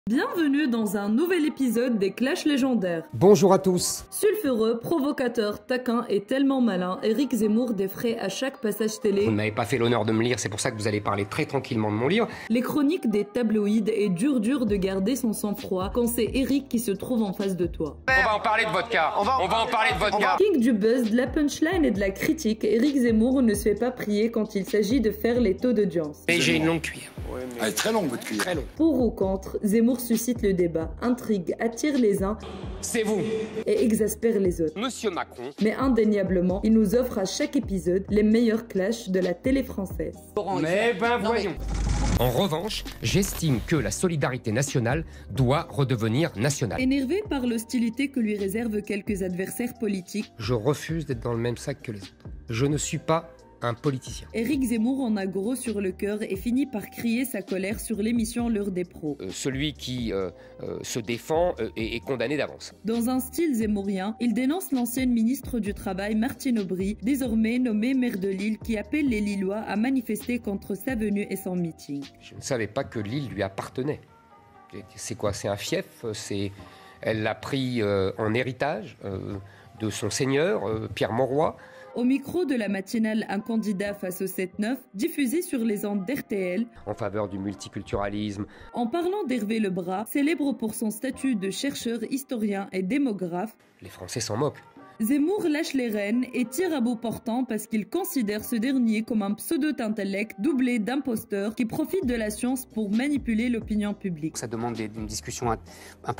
Bienvenue dans un nouvel épisode des Clashs légendaires. Bonjour à tous. Sulfureux, provocateur, taquin et tellement malin, Éric Zemmour défraie à chaque passage télé. Vous ne m'avez pas fait l'honneur de me lire, c'est pour ça que vous allez parler très tranquillement de mon livre. Les chroniques des tabloïds et dur de garder son sang-froid quand c'est Éric qui se trouve en face de toi. On va en parler de votre cas. On va en parler de votre cas. King du buzz, de la punchline et de la critique, Éric Zemmour ne se fait pas prier quand il s'agit de faire les taux d'audience. Et j'ai une longue cuillère. Elle est très longue, votre cuillère. Très longue. Pour ou contre, Zemmour suscite le débat, intrigue, attire les uns C'est vous. et exaspère les autres. Monsieur Macron. Mais indéniablement, il nous offre à chaque épisode les meilleurs clashs de la télé française. Mais ben voyons. En revanche, j'estime que la solidarité nationale doit redevenir nationale. Énervé par l'hostilité que lui réservent quelques adversaires politiques, Je refuse d'être dans le même sac que les autres. Je ne suis pas un politicien. Éric Zemmour en a gros sur le cœur et finit par crier sa colère sur l'émission L'heure des pros. Celui qui se défend est condamné d'avance. Dans un style zémourien, il dénonce l'ancienne ministre du Travail Martine Aubry, désormais nommée maire de Lille, qui appelle les Lillois à manifester contre sa venue et son meeting. Je ne savais pas que Lille lui appartenait. C'est quoi? C'est un fief? Elle l'a pris en héritage de son seigneur, Pierre Mauroy. Au micro de la matinale Un candidat face au 7-9, diffusé sur les ondes d'RTL, En faveur du multiculturalisme. en parlant d'Hervé Lebras, célèbre pour son statut de chercheur, historien et démographe, Les Français s'en moquent. Zemmour lâche les rênes et tire à bout portant parce qu'il considère ce dernier comme un pseudo-intellect doublé d'imposteur qui profite de la science pour manipuler l'opinion publique. Ça demande une discussion un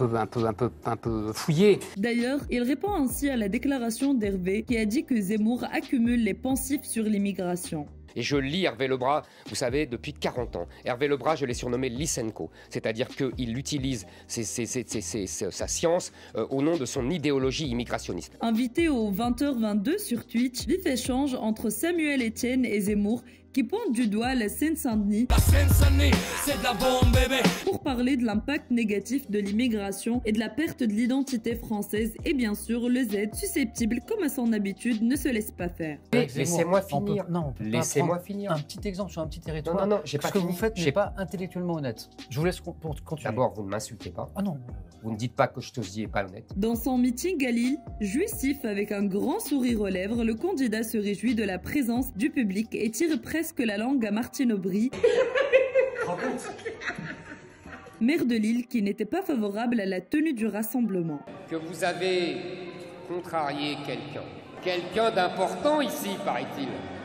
peu fouillée. D'ailleurs, il répond ainsi à la déclaration d'Hervé qui a dit que Zemmour accumule les pensifs sur l'immigration. Et je lis Hervé Lebras, vous savez, depuis 40 ans. Hervé Lebras, je l'ai surnommé Lysenko. C'est-à-dire qu'il utilise sa science au nom de son idéologie immigrationniste. Invité au 20h22 sur Twitch, vif échange entre Samuel Etienne et Zemmour qui pointe du doigt la Seine-Saint-Denis c'est de la bombe, bébé. pour parler de l'impact négatif de l'immigration et de la perte de l'identité française et bien sûr le Z, susceptible comme à son habitude, ne se laisse pas faire. Laissez-moi finir. On peut pas Laissez-moi prendre finir. un petit exemple sur un petit territoire. Non, j'ai pas Ce que fini. vous faites J'ai- n'est pas intellectuellement honnête. Je vous laisse continuer. D'abord, vous ne m'insultez pas. Ah non. Vous ne dites pas que Ch'tosier n'est pas honnête. Dans son meeting à Lille, jouissif avec un grand sourire aux lèvres, le candidat se réjouit de la présence du public et tire presque la langue à Martine Aubry, maire de Lille qui n'était pas favorable à la tenue du rassemblement. Que vous avez contrarié quelqu'un. Quelqu'un d'important ici, paraît-il.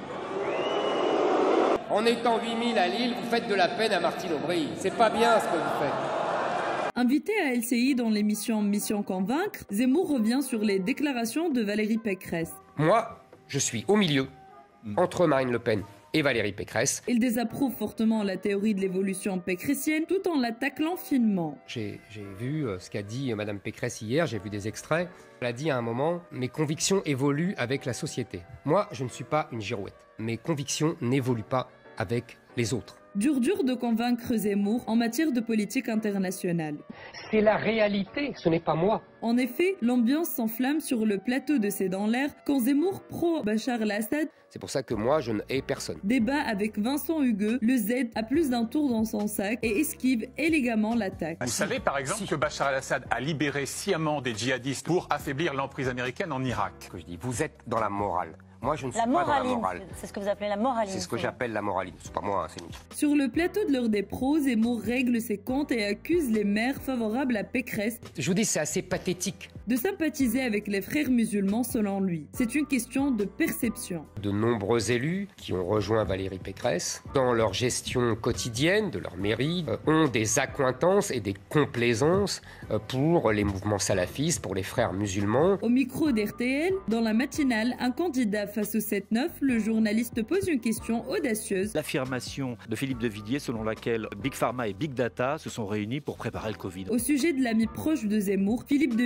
En étant 8000 à Lille, vous faites de la peine à Martine Aubry. C'est pas bien ce que vous faites. Invité à LCI dans l'émission Mission Convaincre, Zemmour revient sur les déclarations de Valérie Pécresse. Moi, je suis au milieu, entre Marine Le Pen et Valérie Pécresse. Il désapprouve fortement la théorie de l'évolution pécressienne tout en la taclant finement. J'ai vu ce qu'a dit Madame Pécresse hier, j'ai vu des extraits. Elle a dit à un moment « Mes convictions évoluent avec la société ». Moi, je ne suis pas une girouette. Mes convictions n'évoluent pas avec les autres. Dur de convaincre Zemmour en matière de politique internationale. C'est la réalité, ce n'est pas moi. En effet, l'ambiance s'enflamme sur le plateau de C'est dans l'air quand Zemmour pro-Bachar el-Assad C'est pour ça que moi, je ne hais personne. débat avec Vincent Hugueux, le Z a plus d'un tour dans son sac et esquive élégamment l'attaque. Vous savez par exemple que Bachar el-Assad a libéré sciemment des djihadistes pour affaiblir l'emprise américaine en Irak. Ce que je dis, vous êtes dans la morale. Moi, je ne suis La pas dans la moraline, morale. c'est ce que vous appelez la moraline. C'est ce que j'appelle la moralité. C'est pas moi, hein, c'est nous. Sur le plateau de l'heure des pros, Zemmour règle ses comptes et accuse les maires favorables à Pécresse Je vous dis, c'est assez pathétique. de sympathiser avec les frères musulmans selon lui. C'est une question de perception. De nombreux élus qui ont rejoint Valérie Pécresse, dans leur gestion quotidienne de leur mairie, ont des accointances et des complaisances pour les mouvements salafistes, pour les frères musulmans. Au micro d'RTL, dans la matinale, un candidat face au 7-9, le journaliste pose une question audacieuse. L'affirmation de Philippe de Villiers selon laquelle Big Pharma et Big Data se sont réunis pour préparer le Covid. Au sujet de l'ami proche de Zemmour, Philippe de Villiers.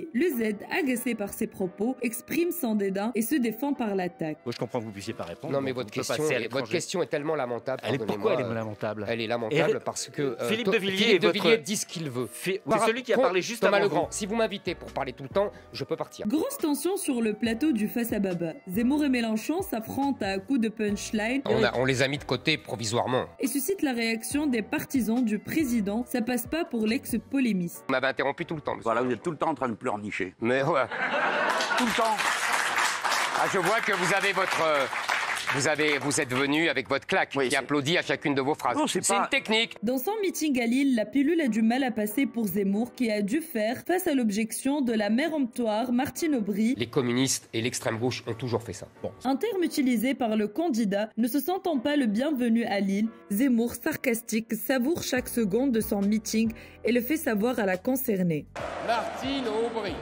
le Z, agacé par ses propos, exprime son dédain et se défend par l'attaque. Moi, je comprends que vous puissiez pas répondre. Non, mais donc votre on peut passer à l'étranger. question est tellement lamentable. Pourquoi elle est lamentable? Elle est lamentable parce que Philippe de Villiers dit ce qu'il veut. C'est celui qui a parlé juste Thomas avant Legrand, vous. si vous m'invitez pour parler tout le temps, je peux partir. Grosse tension sur le plateau du Face à Baba. Zemmour et Mélenchon s'affrontent à coups de punchline On les a mis de côté provisoirement. et suscitent la réaction des partisans du président. Ça passe pas pour l'ex-polémiste. Vous m'avez interrompu tout le temps, monsieur. Voilà, vous êtes tout le temps en train de pleurnicher. Mais ouais. Tout le temps. Ah, je vois que vous avez votre... Vous êtes venu avec votre claque Oui, qui applaudit à chacune de vos phrases. Non, c'est pas- une technique. Dans son meeting à Lille, la pilule a du mal à passer pour Zemmour qui a dû faire face à l'objection de la maire emptoire Martine Aubry. Les communistes et l'extrême gauche ont toujours fait ça. Bon. Un terme utilisé par le candidat ne se sentant pas le bienvenu à Lille, Zemmour, sarcastique, savoure chaque seconde de son meeting et le fait savoir à la concernée. Martine Aubry,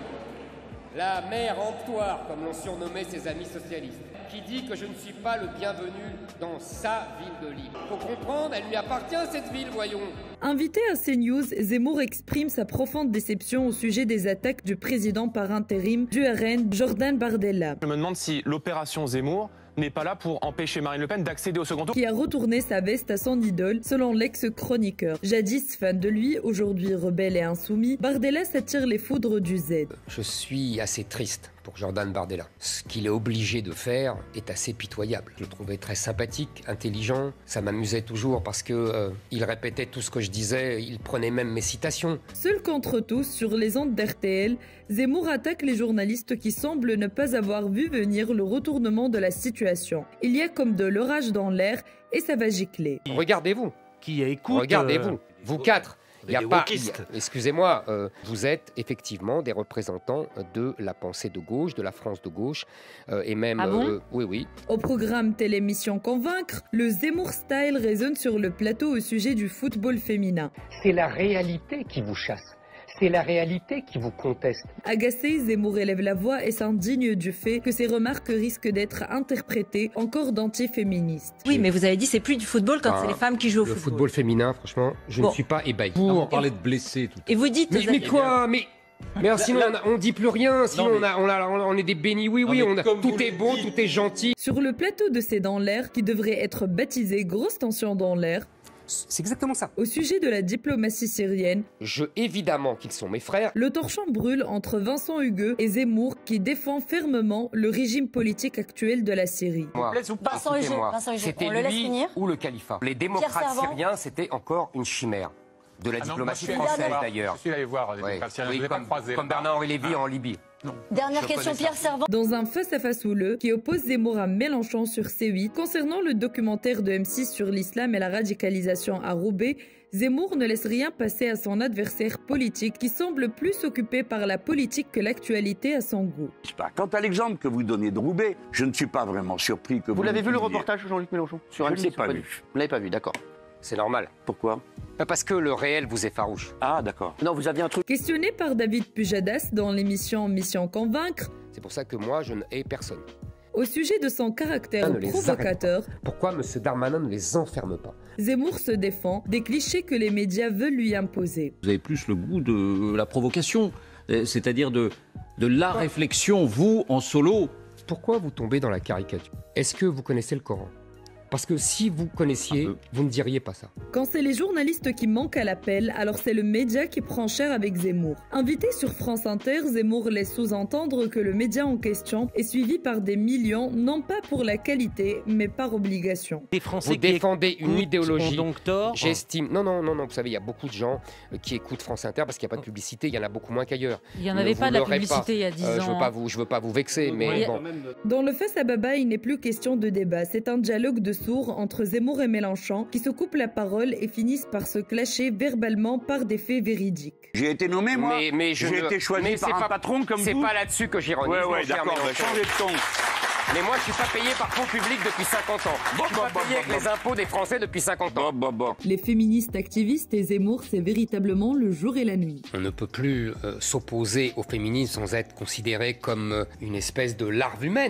la mère emptoire, comme l'ont surnommé ses amis socialistes, qui dit que je ne suis pas le bienvenu dans sa ville de Lille. Faut comprendre, elle lui appartient cette ville, voyons. Invité à CNews, Zemmour exprime sa profonde déception au sujet des attaques du président par intérim du RN, Jordan Bardella, Je me demande si l'opération Zemmour n'est pas là pour empêcher Marine Le Pen d'accéder au second tour. qui a retourné sa veste à son idole, selon l'ex-chroniqueur. Jadis fan de lui, aujourd'hui rebelle et insoumis, Bardella s'attire les foudres du Z. Je suis assez triste pour Jordan Bardella. Ce qu'il est obligé de faire est assez pitoyable. Je le trouvais très sympathique, intelligent. Ça m'amusait toujours parce que il répétait tout ce que je disais. Il prenait même mes citations. Seul contre tous, sur les ondes d'RTL, Zemmour attaque les journalistes qui semblent ne pas avoir vu venir le retournement de la situation. Il y a comme de l'orage dans l'air et ça va gicler. Regardez-vous. Qui écoute Regardez-vous. Vous quatre. Il y a des pas. wokistes. Excusez-moi. Vous êtes effectivement des représentants de la pensée de gauche, de la France de gauche, et même. Ah bon oui, oui. Au programme Télémission Convaincre, le Zemmour Style résonne sur le plateau au sujet du football féminin. C'est la réalité qui vous chasse. C'est la réalité qui vous conteste. Agacé, Zemmour élève la voix et s'indigne du fait que ses remarques risquent d'être interprétées encore d'antiféministes. Oui, mais vous avez dit c'est plus du football quand c'est les femmes qui jouent au Le football. football féminin, franchement, je ne suis pas ébahi. On parlait de blessés tout à Et vous dites... Mais quoi? Mais alors, sinon, on dit plus rien. Sinon, on est des bénis. Oui, tout est beau, tout est gentil. Sur le plateau de C'est dans l'air, qui devrait être baptisé Grosse tension dans l'air, C'est exactement ça. au sujet de la diplomatie syrienne, Évidemment qu'ils sont mes frères. le torchon brûle entre Vincent Hugues et Zemmour qui défend fermement le régime politique actuel de la Syrie. Moi, Vincent Hugues, c'était on le laisse lui finir ou le califat. Les démocrates Servan. syriens, c'était encore une chimère. De la Ah non, diplomatie moi, je suis allé française, voir- d'ailleurs. Je suis allé voir des Ouais. démocrates syriens, je Oui, ne les ai pas croisés. comme Bernard-Henri Lévy en Libye. Dernière Je question, connais Pierre ça. Servan. Dans un face-à-face houleux qui oppose Zemmour à Mélenchon sur C8, concernant le documentaire de M6 sur l'islam et la radicalisation à Roubaix, Zemmour ne laisse rien passer à son adversaire politique qui semble plus occupé par la politique que l'actualité à son goût. Quant à l'exemple que vous donnez de Roubaix, je ne suis pas vraiment surpris que vous... Vous l'avez vu le l'utilisiez. reportage de Jean-Luc Mélenchon sur Je ne M6 l'ai ou pas du- vu. Vous l'avez pas vu, d'accord. C'est normal. Pourquoi? Parce que le réel vous effarouche. Ah, d'accord. Non, vous aviez un truc. Questionné par David Pujadas dans l'émission Mission Convaincre, C'est pour ça que moi, je ne hais personne. au sujet de son caractère Ne les provocateur, Pourquoi M. Darmanin ne les enferme pas? Zemmour se défend des clichés que les médias veulent lui imposer. Vous avez plus le goût de la provocation, c'est-à-dire de la réflexion, vous, en solo. Pourquoi vous tombez dans la caricature? Est-ce que vous connaissez le Coran? Parce que si vous connaissiez, vous ne diriez pas ça. Quand c'est les journalistes qui manquent à l'appel, alors c'est le média qui prend cher avec Zemmour. Invité sur France Inter, Zemmour laisse sous-entendre que le média en question est suivi par des millions, non pas pour la qualité, mais par obligation. Des Français Vous défendez une écoutent idéologie. ont donc tort. J'estime. Non, vous savez, il y a beaucoup de gens qui écoutent France Inter parce qu'il n'y a pas de publicité, il y en a beaucoup moins qu'ailleurs. Il n'y en Ne avait vous pas de la leurrez publicité il y a 10 ans. Je veux pas vous vexer, mais bon. Dans le face à Baba, il n'est plus question de débat. C'est un dialogue de sourds entre Zemmour et Mélenchon qui se coupent la parole et finissent par se clasher verbalement par des faits véridiques. J'ai été nommé, moi. Mais J'ai été choisi par un patron comme vous. C'est pas là-dessus que j'ironise. Ouais, mon cher d'accord, Mélenchon. changez de ton. Mais moi, je suis pas payé par fonds publics depuis 50 ans. Je suis pas payé avec les impôts des Français depuis 50 ans. Les féministes activistes et Zemmour, c'est véritablement le jour et la nuit. On ne peut plus s'opposer au féminisme sans être considéré comme une espèce de larve humaine.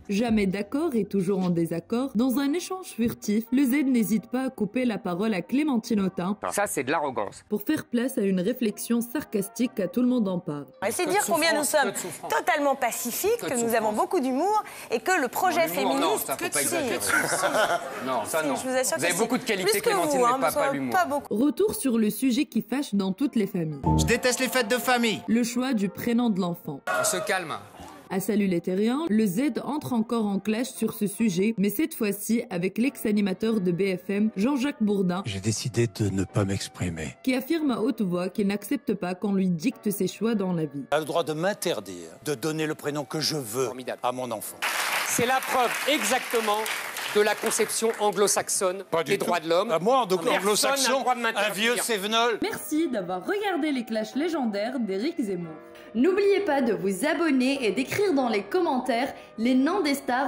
Jamais d'accord et toujours en désaccord, dans un échange furtif, le Z n'hésite pas à couper la parole à Clémentine Autain. Ça, c'est de l'arrogance. Pour faire place à une réflexion sarcastique à Tout le monde en parle. C'est dire combien nous sommes totalement pacifiques, que nous avons beaucoup d'humour et que le projet féministe... Non, ça faut pas exagérer. Non, ça non. Je vous assure vous avez beaucoup de qualités, Clémentine, mais pas l'humour. Retour sur le sujet qui fâche dans toutes les familles. Je déteste les fêtes de famille. Le choix du prénom de l'enfant. On se calme. À Salut les Terriens, le Z entre encore en clash sur ce sujet, mais cette fois-ci avec l'ex-animateur de BFM, Jean-Jacques Bourdin. J'ai décidé de ne pas m'exprimer. Qui affirme à haute voix qu'il n'accepte pas qu'on lui dicte ses choix dans la vie. Il a le droit de m'interdire de donner le prénom que je veux à mon enfant. C'est la preuve exactement de la conception anglo-saxonne des droits de l'homme. Moi, anglo-saxon, un vieux Sévenol. Merci d'avoir regardé les clashs légendaires d'Éric Zemmour. N'oubliez pas de vous abonner et d'écrire dans les commentaires les noms des stars